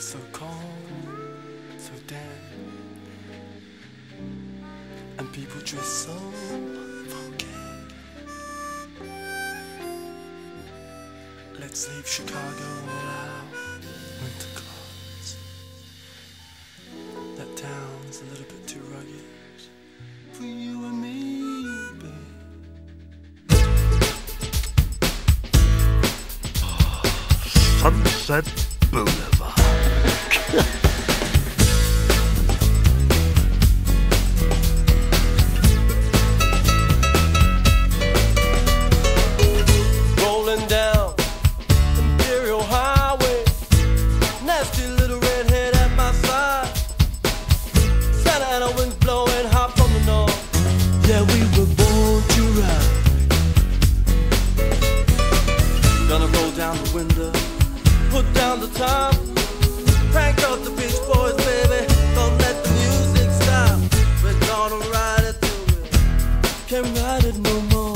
so cold, so dead, and people dress so funky. Let's leave Chicago all out, winter clothes. That town's a little bit too rugged for you and me, babe. Sunset Boulevard. Rolling down Imperial Highway, nasty little redhead at my side. Santa Ana wind blowing hot from the north. Yeah, we were born to ride. Gonna roll down the window, put down the top, crank up the Beach Boys, baby. Don't let the music stop. We're gonna ride it till we can't ride it no more.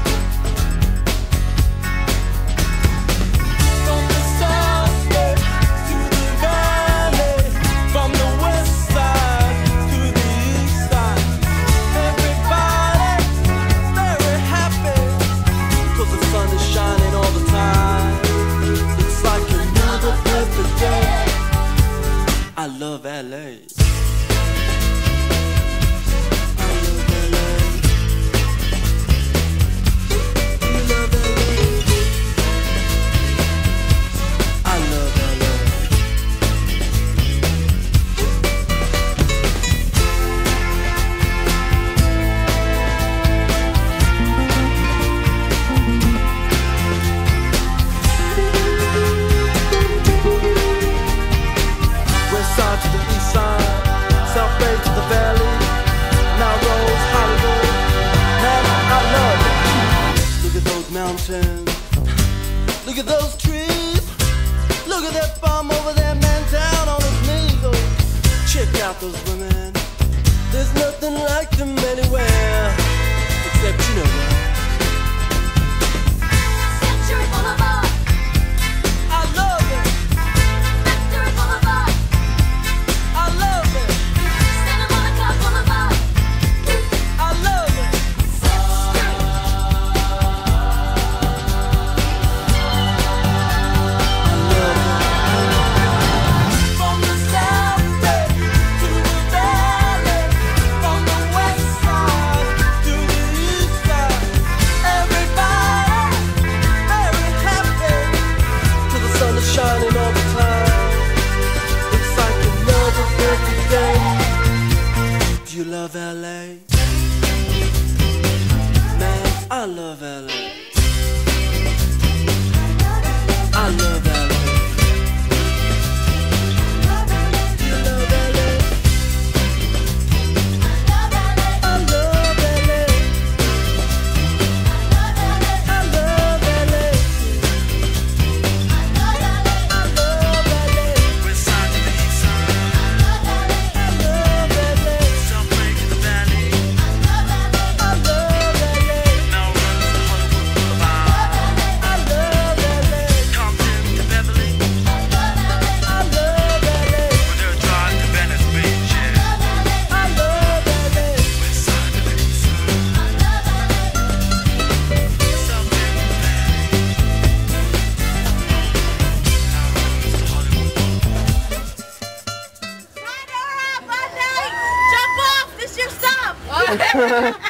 From the sunset to the valley, from the west side to the east side, everybody very happy, 'cause the sun is shining all the time. It's like another perfect day. I love LA. To the east side, South Bay to the valley, now Rose, Hollywood. Man, I love it. Look at those mountains, look at those trees, look at that farm over there, man, down on his knees. Oh, check out those women, there's nothing like them anywhere, except you know what. Century Boulevard. I love it. Factory Boulevard. I love it. Santa Monica Boulevard. I love it. From the south bay to the valley, from the west side to the east side, everybody very happy, 'cause the sun is shining all the time. It's like another perfect day. Do you love LA? Man, I love LA. I love LA. Do you love LA? I love LA. I love LA. I love LA. West side to the east side. I love LA. South Bay to the valley. I love LA. Now runs to Hollywood Boulevard. I love LA. Compton to Beverly. I love LA. With their drive to Venice Beach, yeah. I love LA. West side to the east side. South Bay to the valley. Now runs to Hollywood Boulevard. Jump off! This is your stop!